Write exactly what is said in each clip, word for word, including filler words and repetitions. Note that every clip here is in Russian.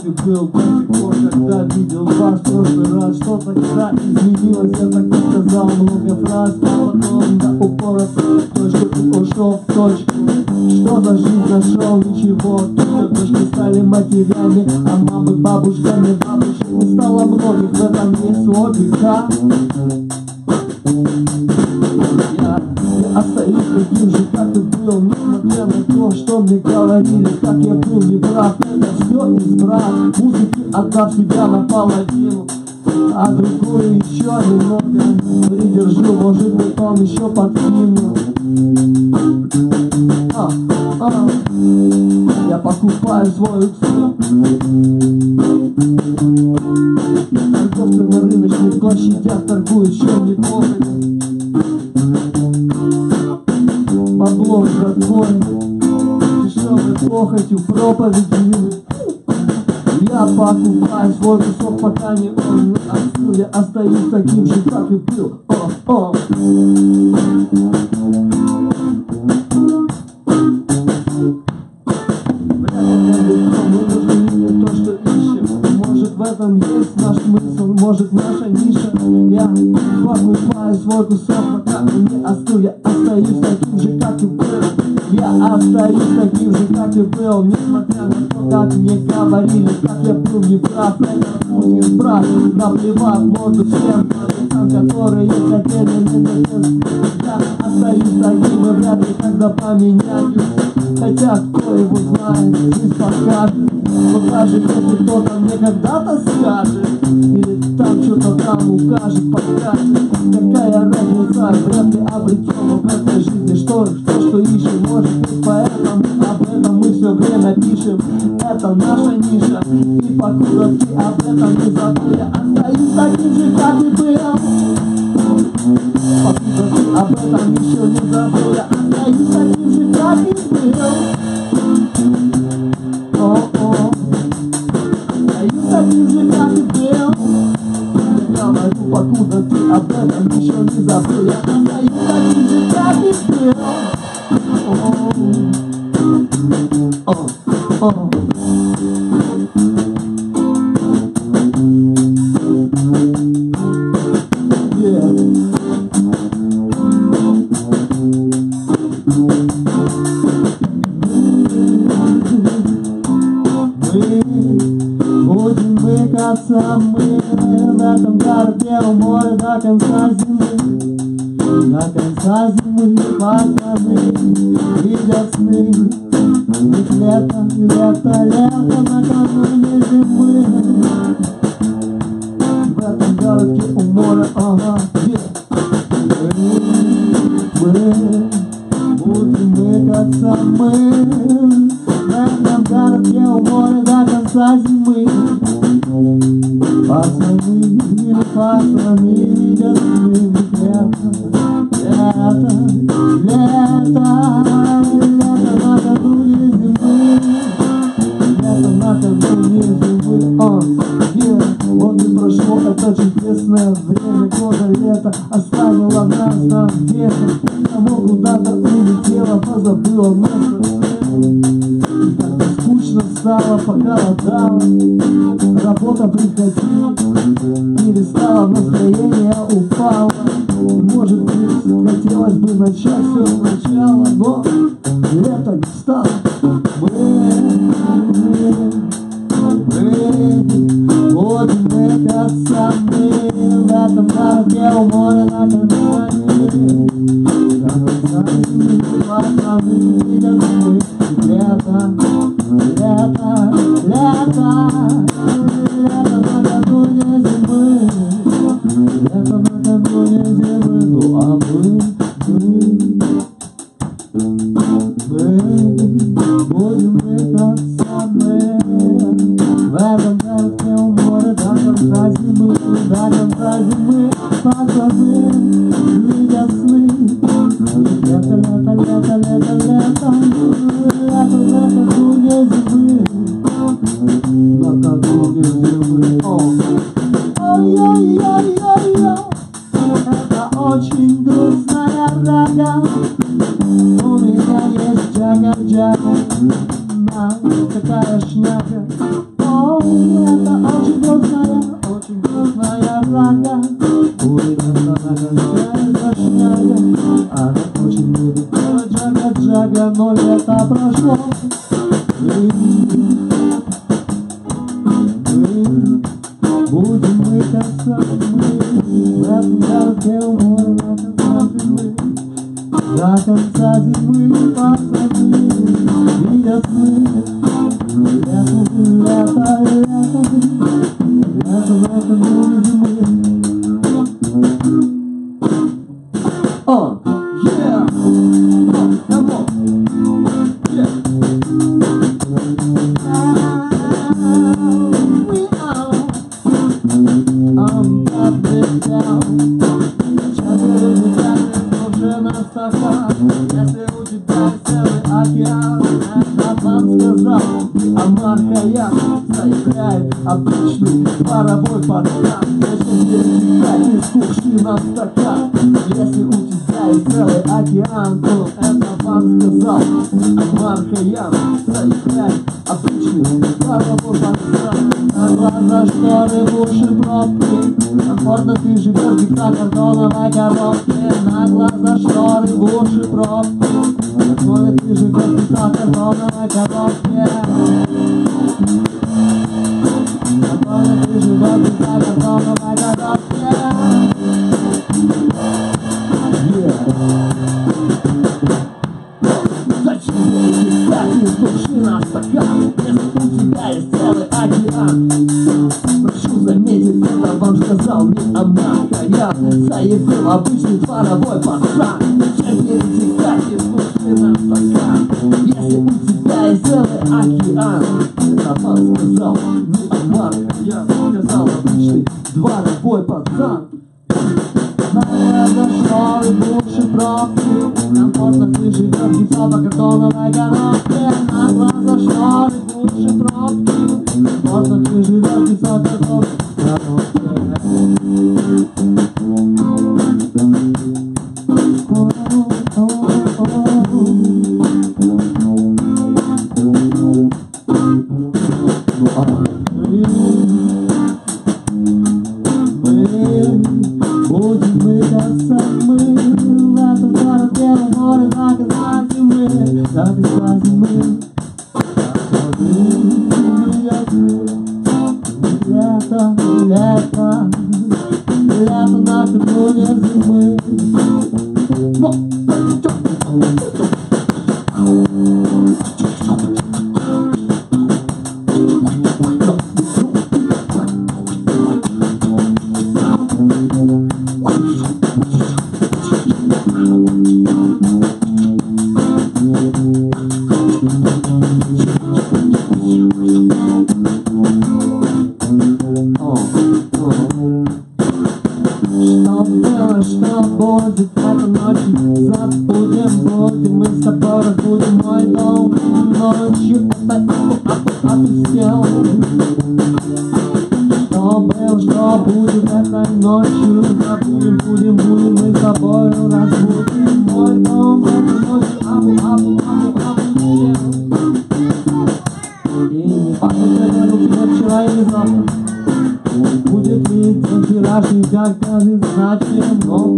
как и был до сих пор, когда видел вас в прошлый раз. Что тогда изменилось, я так и сказал много фраз, а потом до упора в точку и ушел в точку. Что за жизнь нашел, ничего, только точки стали матерями, а мамы бабушками, бабушек не стало многих, в этом есть логика. Я, я остаюсь таким же, как и был, несмотря на то, что мне говорили, как я был неправ. Это все избрал, музыки отдав себя наполовину, а другую еще немного придержу, может быть он еще подкину. А, а, я покупаю свой уксус. Торговцы на рыночных площадях торгуют чем не плохо. Бабло родной, дешевой плохотью проповеди. Я покупаю свой кусок, пока не он не остыл. Я остаюсь таким же, как и был. О, о. В этом есть наш смысл, может наша ниша. Я покупаю свой кусок, пока не остыл. Я остаюсь таким же, как и был. Я остаюсь таким же, как и был, несмотря на то, как мне говорили, как я был неправ. Это будет брат, наплевав морду всем парням, которые хотели не захотеть. Я остаюсь таким и вряд ли когда поменяюсь. Хотя кто его знает, жизнь покажет. Покажет, если кто-то мне когда-то скажет, или там что-то там укажет, покажет. Какая разница, вряд ли обретем в этой жизни что, что, что ищем. Может быть поэтому об этом мы все время пишем. Это наша ниша, и покуда ты об этом не забыл, я остаюсь таким же, как и был. Покуда ты об этом еще не забыл, я остаюсь таким же, как и был. О-о, остаюсь таким же, как и был. Я говорю, покуда ты об этом еще не забыл, я остаюсь таким же, как и был. О, о, о. Будем мыкаться мы в этом городе у моря до конца зимы. До конца зимы пацаны видят сны. Ведь лето, лето, лето накануне зимы. В этом городке у моря, ага, где мы будем мыкаться мы. В этом городке у моря до конца зимы. Пацаны, пацаны видят сны. Лето, лето, лето накануне зимы. Лето накануне зимы. О, yeah. Вот и прошло это чудесное время года лета. Оставило нас там где-то. Само куда-то улетело, позабыло место. Как-то скучно стало, поголодало. Работа приходила, перестала, настроение упало. Может быть, хотелось бы начать все сначала, но лето не стало. Мы, мы, мы будем мыкаться мы в этом городе у моря на канале. Пацаны видят мы. Лето, лето, лето, лето накануне зимы. Лето накануне зимы. Ну а мы, мы, мы будем мыкаться мы в этом городе у моря до конца зимы. До конца зимы пацаны видят сны. Лето, лето, лето, лето, лето, лето накануне зимы. Накануне зимы. Ой-ой-ой-ой-ой, это очень грустная рага. У меня есть джага-джага, да, такая шняга. О, это шняга. Она очень любит делать джага-джага, но лето прошло. Мы, мы будем мы касаться, мы в этом городке у моря до конца зимы. До конца зимы пацаны видят мы. Лето, лето, лето, лето, лето будем мы. Oh, yeah! Oh, come on! Yeah! We are I'm dropping down. Часы летят уже на стакан. Если у тебя целый океан, это вам сказал Амар Хайям. Заиграет обычный паровой пацан. Если перетекать из кувшина на стакан. Если у тебя есть целый океан, то это вам сказал Амар Хайям. Заиграет обычный паровой пацан. На глаза шторы, в уши пробки. Комфортно ты живешь в картоновой коробке. На глаза шторы, в уши пробки. Комфортно ты живешь в картоновой коробке. Комфортно ты живешь в картоновой коробке. Зачем перетекать из кувшина в стакан, если у тебя есть целый океан? Прошу заметить, это вам сказал не Амар Хайям. Заявил обычный дворовой пацан. Зачем перетекать из кувшина в стакан, если у тебя есть целый океан? Это вам сказал не Амар Хайям. Сказал обычный дворовой пацан. На глаза шторы, в уши пробки. Комфортно ты живешь без запаха картоновой коробки. На глаза шторы, в уши пробки. Комфортно ты живешь без запаха картоновой коробки. Будем мы касаться мы в этом городе у моря до конца зимы. До конца зимы. Лето, лето, лето на трибуне зимы. Что было, что будет этой ночью? Забудем, будем мы с тобой разбудим мой дом. Ночью это опустел. Что было, что будет этой ночью? Забудем, будем, будем мы с тобой разбудим мой дом. Этой ночью опустел. И не важно, где руки вчера или завтра. Будет ли день вчерашний, как-то не значим, но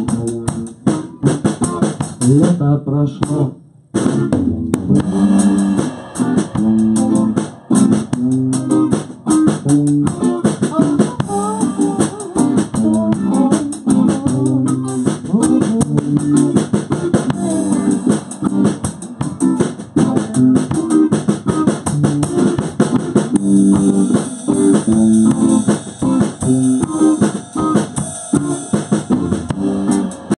лето прошло.